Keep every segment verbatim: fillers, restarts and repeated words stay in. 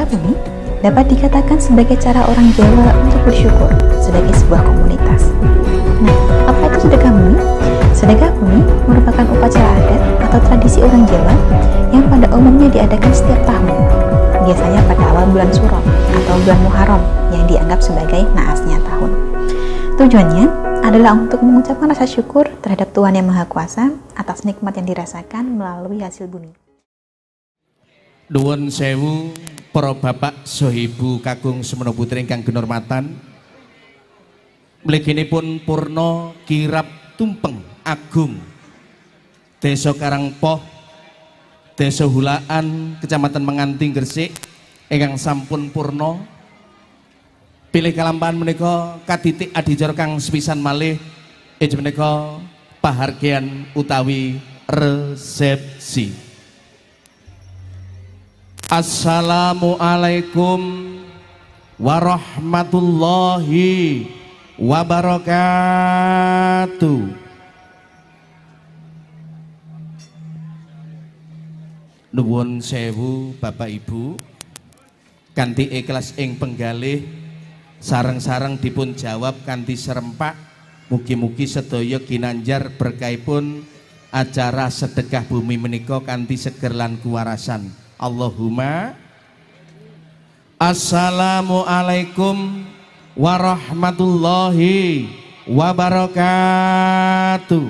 ini dapat dikatakan sebagai cara orang Jawa untuk bersyukur sebagai sebuah komunitas. Nah, apa itu sedekah bumi? Sedekah bumi merupakan upacara adat atau tradisi orang Jawa yang pada umumnya diadakan setiap tahun, biasanya pada awal bulan Suro atau bulan Muharram yang dianggap sebagai naasnya tahun. Tujuannya adalah untuk mengucapkan rasa syukur terhadap Tuhan Yang Maha Kuasa atas nikmat yang dirasakan melalui hasil bumi. Nuwun sewu para bapak sohibu kakung semana putri ingkang kinurmatan. Mliginipun purna kirab tumpeng agung Desa Karangpoh, Desa Hulaan, Kecamatan Menganti, Gresik ingkang sampun purna. Pilih kalampahan menika katitik adicara kang sepisan malih inggih menika pahargyan utawi resepsi. Assalamualaikum warahmatullahi wabarakatuh. Nuwun sewu Bapak Ibu, kanthi ikhlas ing penggalih sareng-sareng dipun jawab kanthi serempak. Mugi-mugi sedaya ginanjar berkahipun acara sedekah bumi menika kanthi seger lan kuwarasan. Allahumma. Assalamualaikum warahmatullahi wabarakatuh.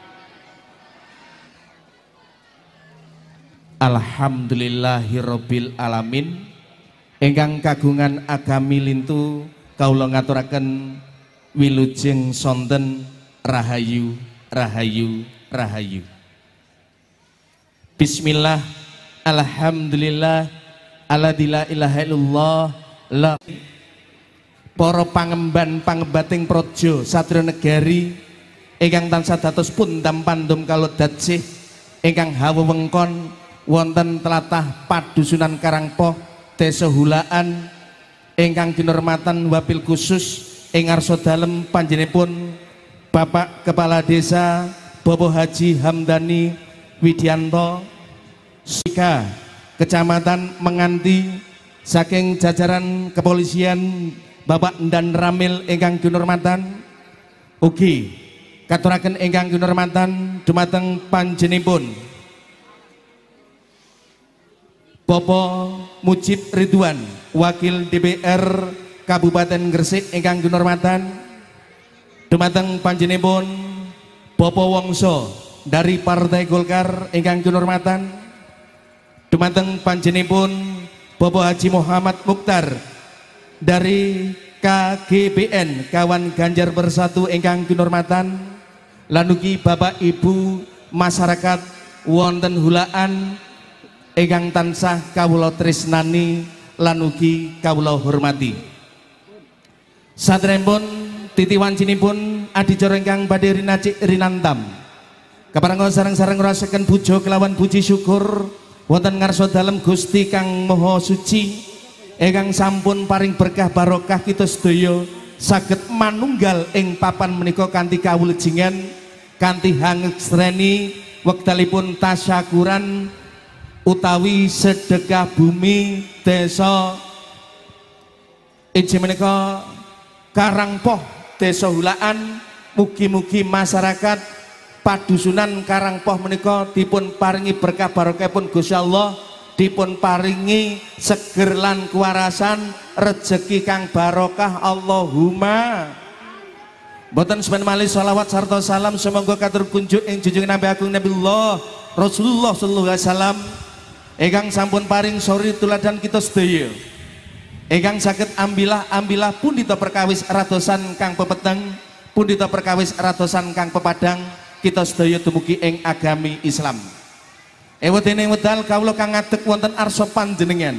Alhamdulillahirabbil alamin. Ingkang kagungan agami lintu kawula ngaturaken wilujeng sonten rahayu rahayu rahayu. Bismillah, alhamdulillah, alladzi la ilaha illallah la. Para pangemban pangembating praja satria negari ingkang tansah dados pundham pandhem kalodhat sih ingkang hawa wengkon wonten tlatah Padusunan Karangpoh, Desa Hulaan ingkang kinurmatan wabil khusus ing ngarsa dalem panjenenganipun Bapak Kepala Desa Bapak Haji Hamdani Widianto Sika Kecamatan Menganti, saking jajaran kepolisian Bapak Dan Ramil ingkang kinurmatan, ugi katuraken ingkang kinurmatan dumateng panjenenganipun Bapak Mujib Ridwan, Wakil D P R Kabupaten Gresik ingkang kinurmatan, dumateng panjenenganipun Bapak Wongso dari Partai Golkar ingkang kinurmatan, dumateng panjenenganipun Bapak Haji Muhammad Mukhtar dari K G B N Kawan Ganjar Bersatu ingkang kinurmatan, lan ugi Bapak Ibu masyarakat wonten Hulaan ingkang tansah kawula tresnani lan ugi kawula hormati. Saderengipun titi wancinipun adicara ingkang badhe rinacik rinantam kaparenga sareng-sareng ngrasakaken puja kelawan puji syukur wonten ngarsa dalem Gusti Kang Maha Suci ingkang sampun paring berkah barokah kita sedaya saged manunggal ing papan menika kanthi kawulejengan kanthi hangstreni wektalipun tasyakuran utawi sedekah bumi desa inggih menika Karangpoh, Desa Hulaan. Mugi-mugi masyarakat Padusunan Karangpoh menika dipun paringi berkah barokahipun Gusti Allah, dipun paringi seger lan kuwarasan, rejeki kang barokah. Allahumma. Boten semen malih sholawat sarta salam semoga katur kunjuk ing junjungan Nabi Agung Nabiullah Rasulullah sallallahu alaihi wasallam ingkang sampun paring sori tuladan kita sedaya, ingkang saged ambilah ambilah pundhita perkawis radosan kang pepeteng, pundhita perkawis radosan kang pepadang, kita sedaya dumugi ing agami Islam. Ewedene wedal kawula kang ngadeg wonten arsa panjenengan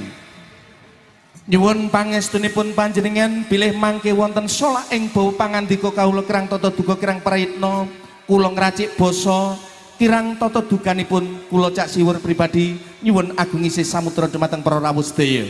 nyuwun pangestunipun panjenengan bilih mangke wonten solak ing bau pangandika kawula kirang tata duka kirang prayitna kula ngracik basa kirang tata dukanipun kula cak siwur pribadi nyuwun agung isih samudra dumateng para rawuh sedaya.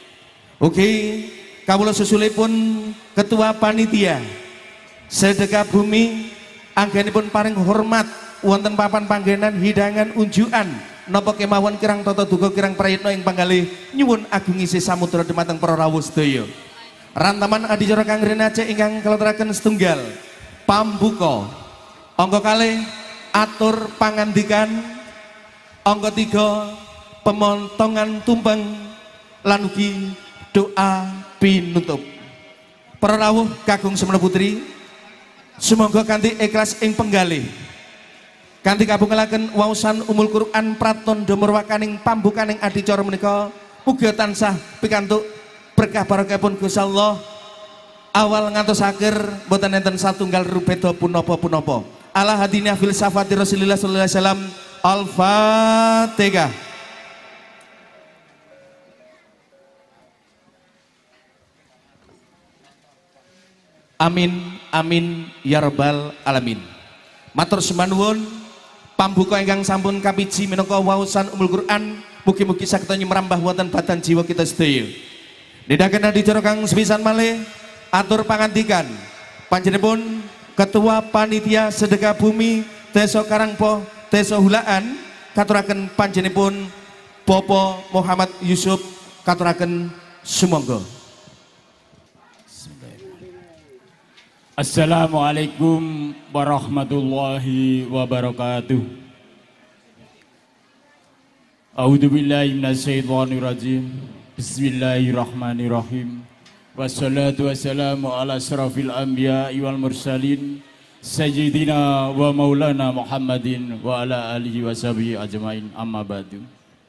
Oke, kawula susulipun ketua panitia sedekah bumi anggenipun paring hormat wonten papan panggenan hidangan unjukan napa kemawon kirang tata duka kirang prayitna ing panggalih nyuwun agung isi samudra dumateng para rawuh sedaya. Rantaman adicara kang renace ingkang kalaturaken setunggal pambuka. Angka kalih atur pangandikan. Angka tiga pemontongan tumpeng lan ugi doa pinutup. Para rawuh kakung semana putri, sumangga kanthi ikhlas ing penggalih kanthi kabungalaken waosan umul Quran pratandha merwakaning pambukaning adicara menika muga tansah pikantuk berkah barokahipun Gusti Allah awal ngantos akhir boten enten satunggal rubeda punapa-punapa. Ala hadinah filsafati Rasulillah sallallahu alaihi wasallam. Al-Fatihah. Amin amin ya rabbal alamin. Matur semanuwun pambuka ingkang sampun kapiji minangka waosan umul Quran mugi-mugi saged nyemrambah wonten badan jiwa kita sedaya. Nedahaken adicara kang sepisan malih atur pangandikan panjenenganipun Ketua Panitia Sedekah Bumi Desa Karangpoh Desa Hulaan katuraken panjenenganipun Bapak Muhammad Yusuf katuraken sumangga. Assalamualaikum warahmatullahi wabarakatuh. A'udzubillahi minasyaitonirrajim. Bismillahirrahmanirrahim. Wassalatu wassalamu ala asrafil anbiya'i wal mursalin sayyidina wa maulana Muhammadin wa ala alihi washabihi ajmain, amma ba'du.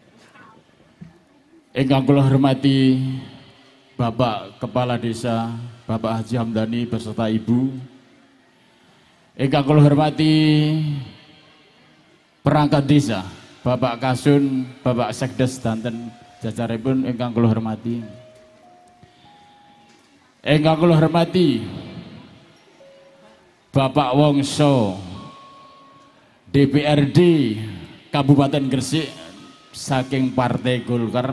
Ingkang kula hormati Bapak Kepala Desa Bapak Haji Hamdani beserta Ibu, ingkang kula hormati perangkat desa Bapak Kasun, Bapak Sekdes Danten jajaripun ingkang kula hormati, ingkang kula hormati Bapak Wongso D P R D Kabupaten Gresik saking Partai Golkar,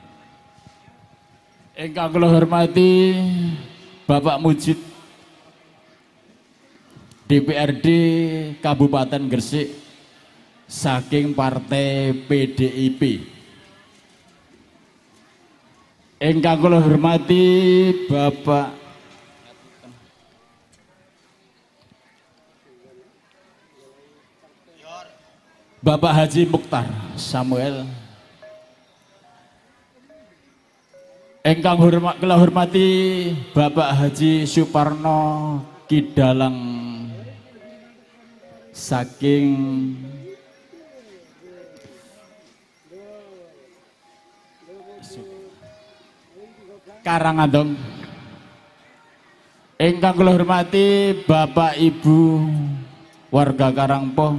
ingkang kula hormati Bapak Mujid D P R D Kabupaten Gresik saking Partai P D I P. Ingkang kula hormati Bapak Bapak Haji Mukhtar Samuel. Engkang hormat kula hormati Bapak Haji Suparno Kidalang saking Karangandong. Engkang kula hormati Bapak Ibu warga Karangpoh.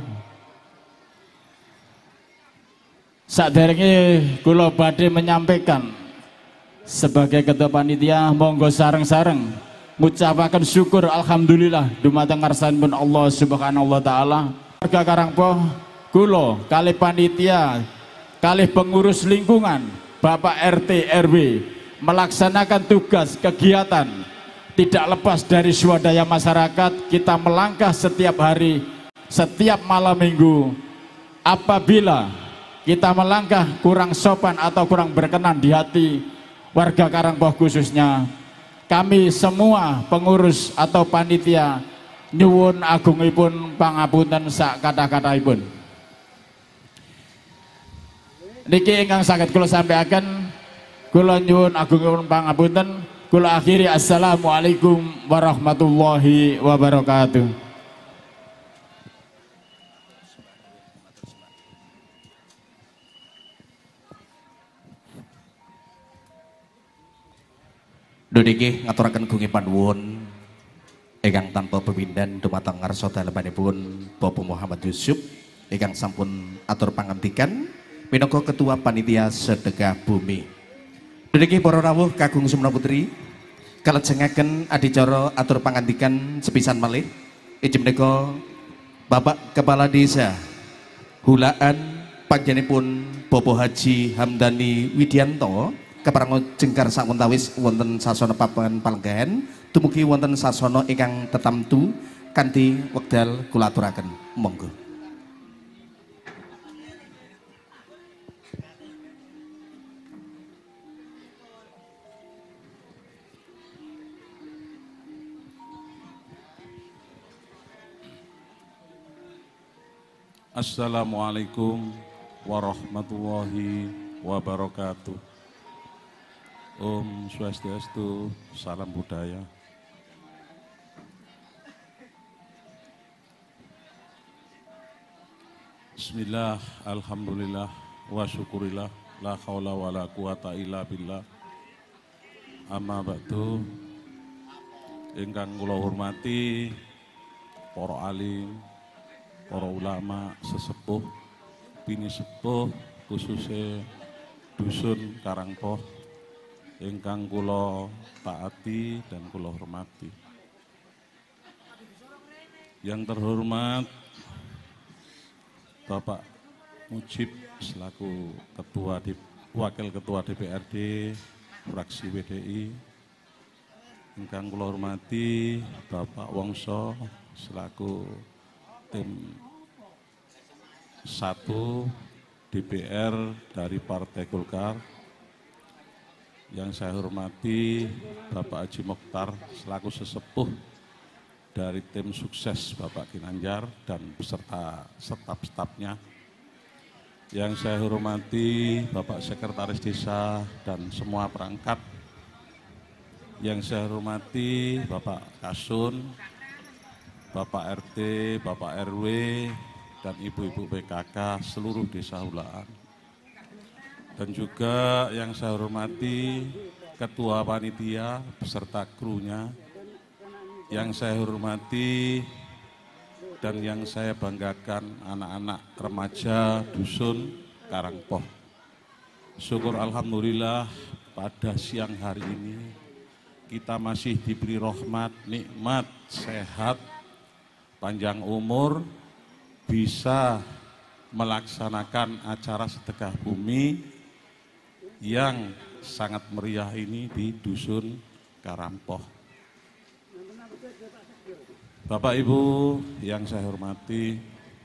Saderenge kula badhe menyampaikan sebagai ketua panitia, monggo sareng-sareng ngucapaken syukur alhamdulillah dumateng ngarsanipun Allah Subhanahu wa taala. Warga Karangpoh kula kalih panitia kalih pengurus lingkungan Bapak R T R W melaksanakan tugas kegiatan tidak lepas dari swadaya masyarakat. Kita melangkah setiap hari, setiap malam minggu. Apabila kita melangkah kurang sopan atau kurang berkenan di hati warga Karangpoh khususnya, kami semua pengurus atau panitia nyuwun agungipun pangapunten sak kata-kataipun. Niki ingkang saged kula sampaikan, kula nyuwun agungipun pangapunten. Kula akhiri, assalamualaikum warahmatullahi wabarakatuh. Dodiki ngaturaken gungi panuwun ingkang tanpa pepindhan dumateng ngarsa dalemanipun Bapak Muhammad Yusuf ingkang sampun atur pangandikan minangka Ketua Panitia Sedekah Bumi. Dodiki para rawuh kagung sumana putri, kalajengaken adicara atur pangandikan sepisan malih inggih menika Bapak Kepala Desa Hulaan panjenenganipun Bapak Haji Hamdani Widianto keparenga jengkar sakuntawis wonten sasana papan palenggahan dumugi wonten sasana ingkang tetamtu kanthi wekdal kula aturaken, monggo. Assalamualaikum warahmatullahi wabarakatuh. Om Swastiastu, salam budaya. Bismillah, alhamdulillah, wa syukurillah, la haula wa la quwata illa billah. Amma ba'du, ingkang kula hormati para alim, para ulama, sesepuh, bini sepuh, khususnya dusun Karangpoh, ingkang kula taati dan kula hormati. Yang terhormat Bapak Mujib selaku ketua wakil ketua D P R D fraksi W D I, ingkang kula hormati Bapak Wongso selaku tim satu D P R dari Partai Golkar, yang saya hormati Bapak Haji Mokhtar selaku sesepuh dari tim sukses Bapak Ginanjar dan beserta staf-stafnya, yang saya hormati Bapak Sekretaris Desa dan semua perangkat, yang saya hormati Bapak Kasun, Bapak R T, Bapak R W, dan Ibu-Ibu P K K seluruh desa Hulaan. Dan juga yang saya hormati Ketua Panitia beserta krunya, yang saya hormati dan yang saya banggakan anak-anak remaja Dusun Karangpoh. Syukur alhamdulillah pada siang hari ini kita masih diberi rahmat, nikmat, sehat, panjang umur, bisa melaksanakan acara sedekah bumi yang sangat meriah ini di Dusun Karangpoh. Bapak Ibu yang saya hormati,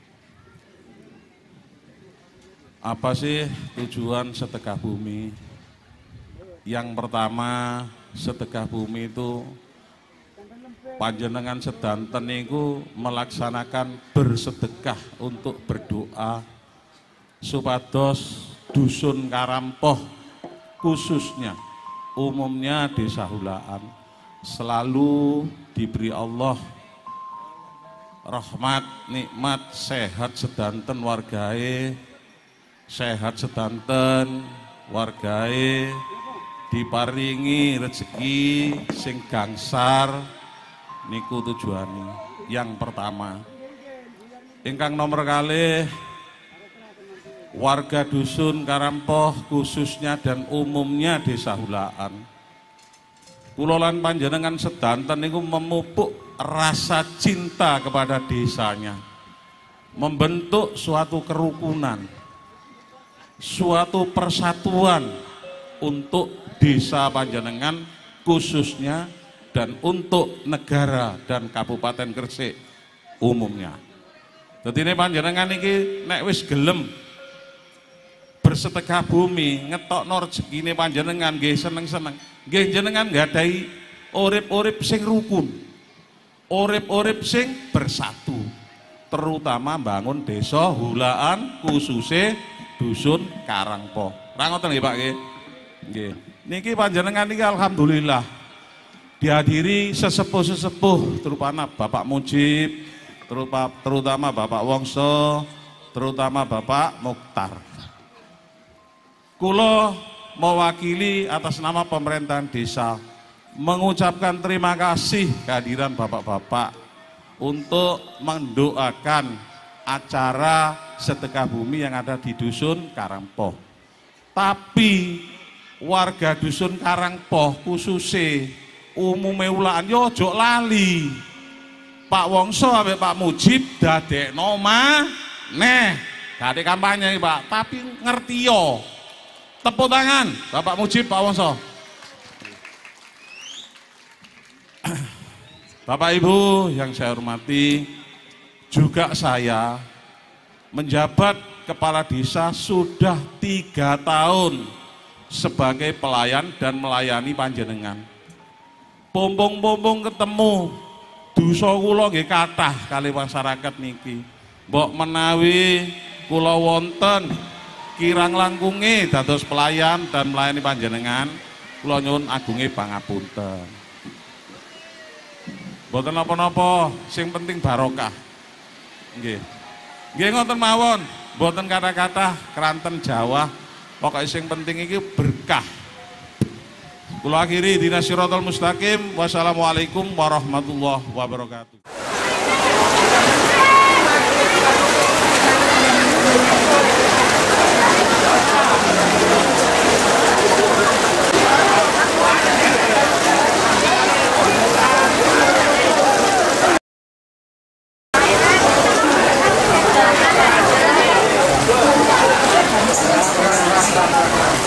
apa sih tujuan sedekah bumi? Yang pertama, sedekah bumi itu panjenengan sedanten niku melaksanakan bersedekah untuk berdoa supados Dusun Karangpoh khususnya umumnya desa Hulaan selalu diberi Allah rahmat, nikmat, sehat sedanten wargae, sehat sedanten wargae, diparingi rezeki sing gangsar. Niku tujuane. Yang pertama, ingkang nomor kalih, warga Dusun Karangpoh khususnya dan umumnya desa Hulaan, kula lan panjenengan sedanten niku memupuk rasa cinta kepada desanya, membentuk suatu kerukunan, suatu persatuan untuk desa panjenengan khususnya dan untuk negara dan Kabupaten Gresik umumnya. Dadi ini panjenengan iki nek wis gelem bersedekah bumi, ngetokno rezekine panjenengan nggih seneng-seneng, nggih jenengan nggadahi urip-urip sing rukun, urip-urip sing bersatu, terutama bangun desa Hulaan khususnya Dusun Karangpoh. Ra ngoten nggih Pak nggih. Nggih. Niki panjenengan niki alhamdulillah dihadiri sesepuh-sesepuh terutama Bapak Mujib, terutama Bapak Wongso, terutama Bapak Mokhtar. Kula mewakili atas nama pemerintahan desa mengucapkan terima kasih kehadiran bapak-bapak untuk mendoakan acara sedekah bumi yang ada di Dusun Karangpoh. Tapi warga Dusun Karangpoh khususnya umume Hulaan yo ojo lali. Pak Wongso ambek Pak Mujib dadekno maneh. Gak ada kampanye Pak, tapi ngerti yo. Tepuk tangan Bapak Mujib, Pak Wongso. Bapak Ibu yang saya hormati, juga saya menjabat kepala desa sudah tiga tahun sebagai pelayan dan melayani panjenengan. Pompong-pompong ketemu, dosa kula nggih kathah kali masyarakat niki. mbok menawi kula wonten kirang langkunge dados pelayan dan melayani panjenengan, kula nyuwun agunge pangapunten. Mboten napa-napa, sing penting barokah. Nggih. Nggih ngoten mawon, mboten kata-kata keranten Jawa, pokoke sing penting iki berkah. Kula akhiri dina siratal mustaqim. Wassalamualaikum warahmatullahi wabarakatuh. Thank you.